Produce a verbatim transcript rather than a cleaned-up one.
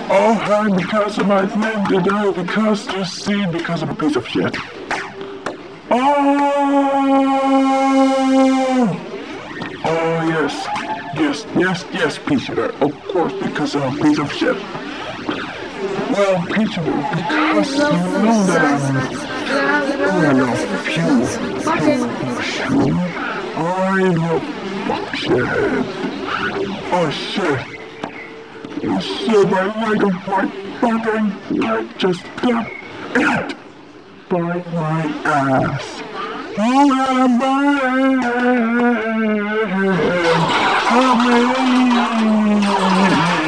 All hard because of my friend to die because you see because of a piece of shit. Oh! Oh yes, yes, yes, yes, Peter. Of course, because I'm a piece of shit. Well, Peter, because you know that I'm... Oh, I love you. You. I love fuck shit. Oh shit. You shit, I like a white fucking like just got it by my ass. Oh, I'm